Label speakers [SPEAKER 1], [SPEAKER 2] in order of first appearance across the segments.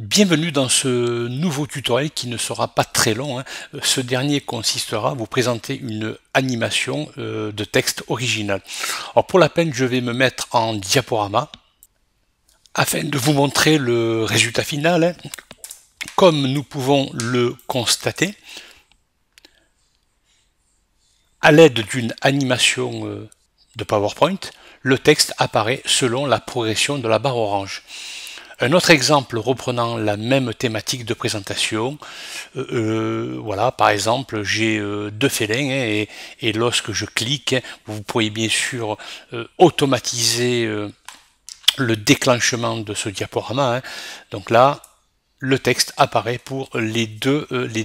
[SPEAKER 1] Bienvenue dans ce nouveau tutoriel qui ne sera pas très long, hein. Ce dernier consistera à vous présenter une animation de texte original. Alors pour la peine, je vais me mettre en diaporama afin de vous montrer le résultat final, hein. Comme nous pouvons le constater, à l'aide d'une animation de PowerPoint, le texte apparaît selon la progression de la barre orange. Un autre exemple reprenant la même thématique de présentation, voilà, par exemple, j'ai deux félins, hein, et lorsque je clique, vous pourriez bien sûr automatiser le déclenchement de ce diaporama, hein. Donc là, le texte apparaît pour les deux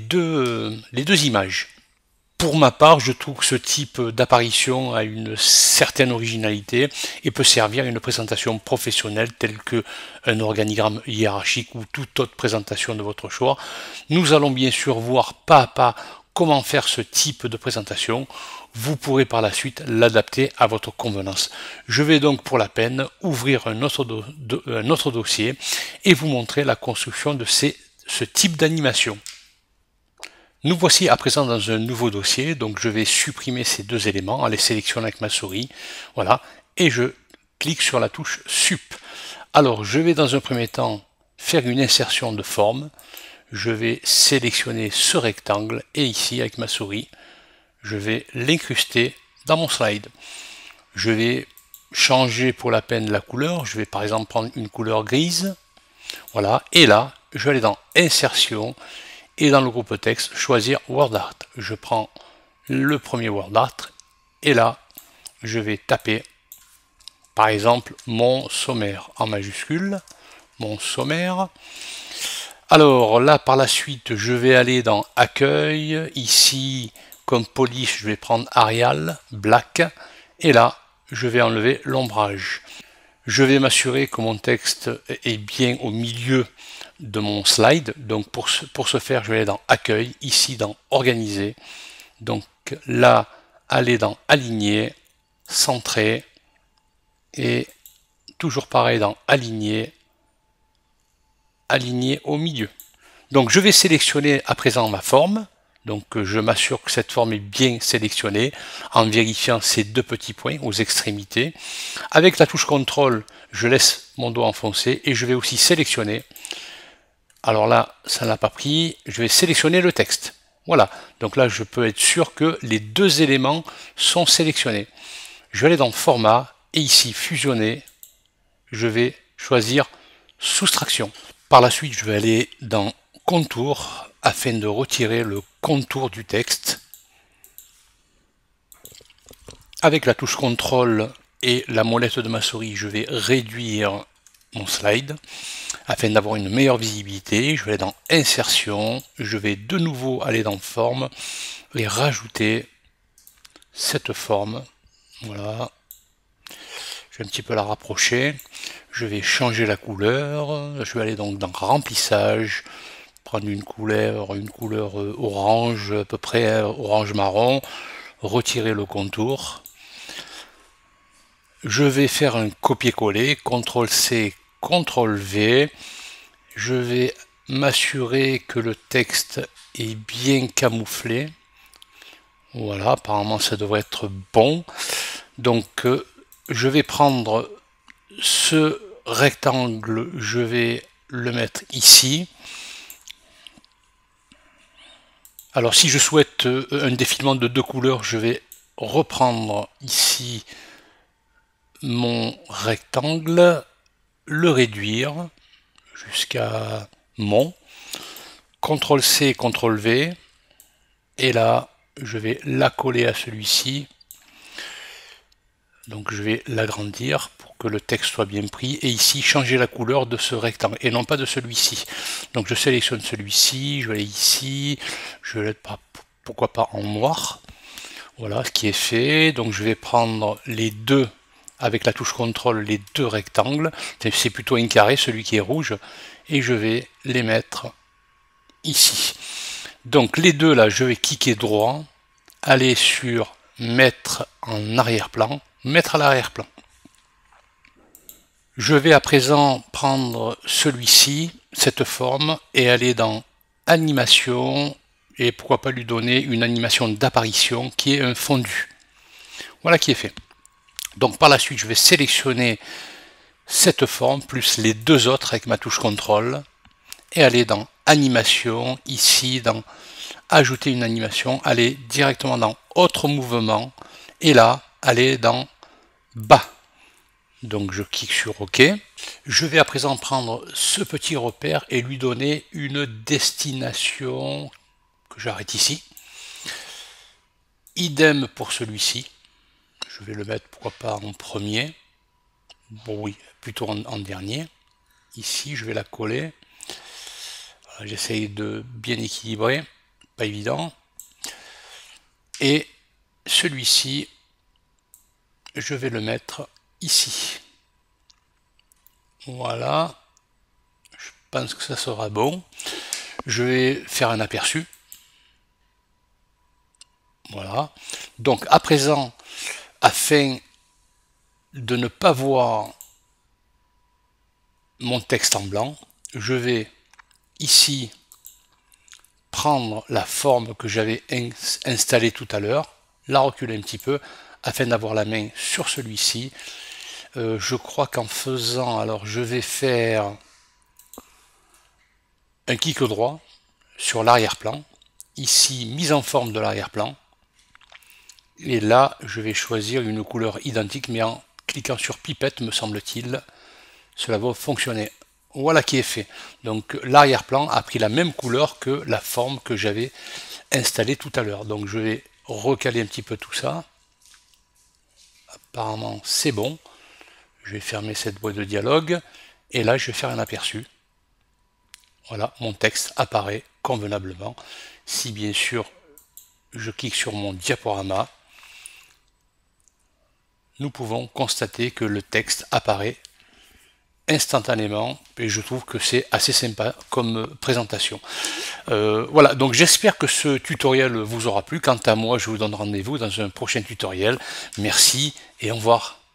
[SPEAKER 1] images. Pour ma part, je trouve que ce type d'apparition a une certaine originalité et peut servir à une présentation professionnelle telle qu'un organigramme hiérarchique ou toute autre présentation de votre choix. Nous allons bien sûr voir pas à pas comment faire ce type de présentation. Vous pourrez par la suite l'adapter à votre convenance. Je vais donc pour la peine ouvrir un autre dossier et vous montrer la construction de ce type d'animation. Nous voici à présent dans un nouveau dossier, donc je vais supprimer ces deux éléments en les sélectionnant avec ma souris, voilà, et je clique sur la touche Sup. Alors je vais dans un premier temps faire une insertion de forme, je vais sélectionner ce rectangle et ici avec ma souris, je vais l'incruster dans mon slide. Je vais changer pour la peine la couleur, je vais par exemple prendre une couleur grise, voilà, et là je vais aller dans Insertion, et dans le groupe texte, choisir Word Art. Je prends le premier Word Art et là, je vais taper par exemple mon sommaire en majuscule, mon sommaire. Alors là, par la suite, je vais aller dans Accueil. Ici, comme police, je vais prendre Arial, Black. Et là, je vais enlever l'ombrage. Je vais m'assurer que mon texte est bien au milieu de mon slide. Donc pour ce faire, je vais aller dans Accueil, ici dans Organiser. Donc là, aller dans Aligner, Centrer, et toujours pareil dans Aligner, Aligner au milieu. Donc je vais sélectionner à présent ma forme. Donc je m'assure que cette forme est bien sélectionnée en vérifiant ces deux petits points aux extrémités. Avec la touche CTRL, je laisse mon doigt enfoncé et je vais aussi sélectionner. Alors là, ça n'a pas pris. Je vais sélectionner le texte. Voilà. Donc là, je peux être sûr que les deux éléments sont sélectionnés. Je vais aller dans Format et ici Fusionner. Je vais choisir Soustraction. Par la suite, je vais aller dans Contour afin de retirer le contour du texte. Avec la touche CTRL et la molette de ma souris, je vais réduire mon slide afin d'avoir une meilleure visibilité. Je vais aller dans Insertion, je vais de nouveau aller dans Forme et rajouter cette forme. Voilà. Je vais un petit peu la rapprocher. Je vais changer la couleur. Je vais aller donc dans Remplissage, prendre une couleur orange, à peu près orange marron, retirer le contour. Je vais faire un copier-coller, CTRL-C, CTRL-V. Je vais m'assurer que le texte est bien camouflé. Voilà, apparemment ça devrait être bon. Donc je vais prendre ce rectangle, je vais le mettre ici. Alors si je souhaite un défilement de deux couleurs, je vais reprendre ici mon rectangle, le réduire jusqu'à mon, CTRL-C, CTRL-V, et là je vais la coller à celui-ci. Donc je vais l'agrandir pour que le texte soit bien pris, et ici changer la couleur de ce rectangle et non pas de celui-ci. Donc je sélectionne celui-ci, je vais aller ici, je vais être pourquoi pas en noir. Voilà ce qui est fait. Donc je vais prendre les deux avec la touche CTRL, les deux rectangles, c'est plutôt un carré celui qui est rouge, et je vais les mettre ici. Donc les deux là, je vais cliquer droit, aller sur mettre en arrière-plan, mettre à l'arrière-plan. Je vais à présent prendre celui-ci, cette forme, et aller dans animation, et pourquoi pas lui donner une animation d'apparition qui est un fondu. Voilà qui est fait. Donc par la suite, je vais sélectionner cette forme plus les deux autres avec ma touche CTRL et aller dans animation, ici dans ajouter une animation, aller directement dans autre mouvement et là aller dans bas. Donc je clique sur OK. Je vais à présent prendre ce petit repère et lui donner une destination que j'arrête ici. Idem pour celui-ci. Je vais le mettre pourquoi pas en premier. Bon oui, plutôt en dernier. Ici, je vais la coller. Voilà, j'essaye de bien équilibrer. Pas évident. Et celui-ci, je vais le mettre ici. Voilà. Je pense que ça sera bon. Je vais faire un aperçu. Voilà. Donc à présent, afin de ne pas voir mon texte en blanc, je vais ici prendre la forme que j'avais installée tout à l'heure, la reculer un petit peu afin d'avoir la main sur celui-ci. Je crois qu'en faisant, alors je vais faire un clic droit sur l'arrière-plan, ici mise en forme de l'arrière-plan, et là je vais choisir une couleur identique, mais en cliquant sur pipette me semble-t-il, cela va fonctionner. Voilà qui est fait. Donc l'arrière-plan a pris la même couleur que la forme que j'avais installée tout à l'heure. Donc je vais recaler un petit peu tout ça. Apparemment c'est bon. Je vais fermer cette boîte de dialogue et là je vais faire un aperçu. Voilà, mon texte apparaît convenablement. Si bien sûr je clique sur mon diaporama, nous pouvons constater que le texte apparaît instantanément et je trouve que c'est assez sympa comme présentation. Voilà, donc j'espère que ce tutoriel vous aura plu. Quant à moi, je vous donne rendez-vous dans un prochain tutoriel. Merci et au revoir.